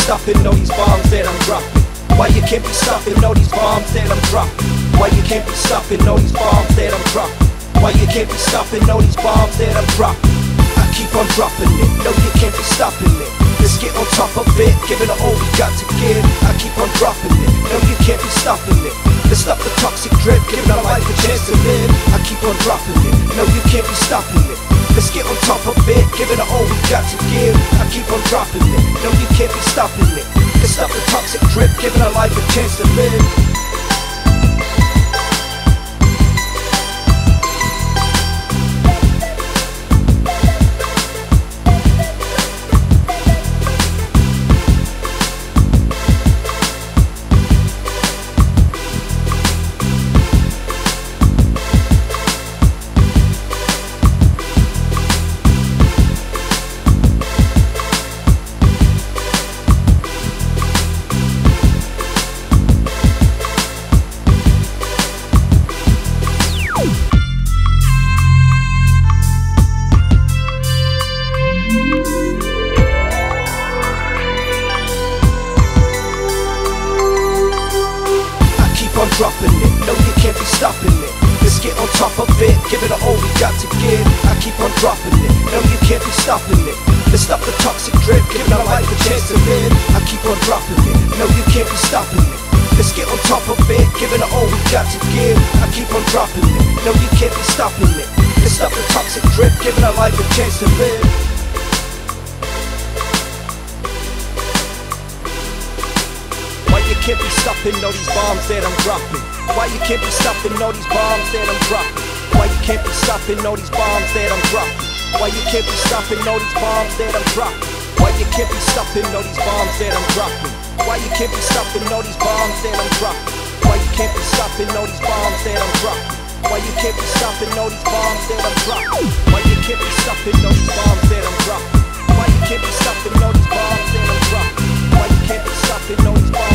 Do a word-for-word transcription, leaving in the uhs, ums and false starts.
stopping all these bombs that I'm dropping? Why you can't be stopping all these bombs that I'm dropping? Why you can't be stopping all these bombs that I'm dropping? Why you can't be stopping all these bombs that I'm dropping? I keep on dropping it, no you can't be stopping it. Let's get on top of it, give it all we got to give. I keep on dropping it, no you can't be stopping it. Let's stop the toxic drip, giving our life a chance to live. I keep on dropping it, no you can't be stopping it. Let's get on top of it, giving it all we got to give. I keep on dropping it, no you can't be stopping it. Let's stop the toxic drip, giving our life a chance to live. Dropping it, no you can't be stopping it. Let's get on top of it, give it all we got to give. I keep on dropping it, no you can't be stopping it. Let's stop the toxic drip, giving our life a chance to live. I keep on dropping it, no you can't be stopping it. Let's get on top of it, giving it all we got to give. I keep on dropping it, no you can't be stopping it. Let's stop the toxic drip, giving our life a chance to live. Why you can't be stopping all these bombs that I'm dropping? Why you can't be stopping all these bombs that I'm dropping? Why you can't be stopping all these bombs that I'm dropping? Why you can't be stopping all these bombs that I'm dropping? Why you can't be stopping all these bombs that I'm dropping? Why you can't be stopping all these bombs that I'm dropping? Why you can't be stopping all these bombs that I'm dropping? Why you can't be stopping all these bombs that I'm dropping? Why you can't be stopping all these bombs that I'm dropping? Why you can't be stopping all these bombs that I'm dropping? Why you can't be stopping all these bombs?